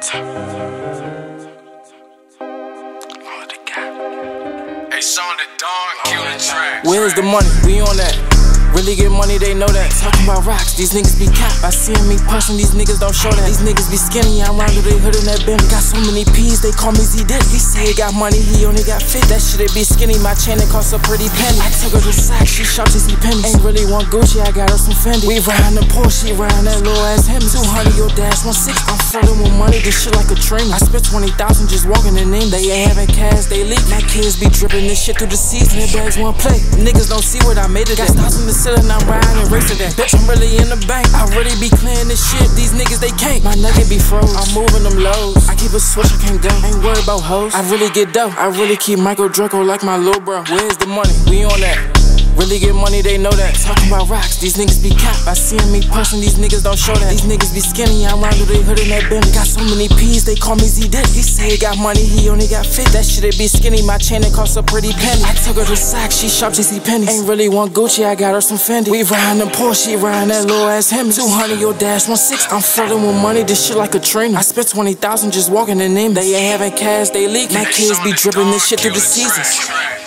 Where's the money? We on that. Really get money, they know that. Talking about rocks, these niggas be cap. I see me person, these niggas don't show that. These niggas be skinny, I'm round with they hood in that bin. Got so many P's, they call me Z-Dip. He say he got money, he only got fit. That shit, it be skinny, my chain, it cost a pretty penny. I took her to Saks, she shopped to see pennies. Ain't really want Gucci, I got her some Fendi. We riding the Porsche, she riding that little ass Hemi. 200 your dash, 160. I'm flirting with money, this shit like a train. I spent 20,000 just walking in them. They ain't having cash, they leak. My kids be dripping this shit through the season. Their bags one play. Niggas don't see what I made it. Got stars in the ceiling, I'm riding. Racing that bitch, I'm really in the bank. I really be clearing this shit, these niggas they can't. My nugget be froze, I'm moving them lows. I keep a switch, I can't go, ain't worried about hoes. I really get dough, I really keep Michael Draco like my little bro. Where's the money? We on that. Really get money, they know that. Talking about rocks, these niggas be cap. I see me person, these niggas don't show that. These niggas be skinny, I'm round with they hood in that bin. Got so many P's, they call me Z-Dip. He say he got money, he only got fit. That shit, it be skinny, my chain, it cost a pretty penny. I took her to Saks, she shopped to see pennies. Ain't really want Gucci, I got her some Fendi. We riding the Porsche, she riding that little ass Hemi. 200 your dash, 160. I'm flirting with money, this shit like a train. I spent 20,000 just walking in them. They ain't having cash, they leak. My kids be dripping this shit through the seasons.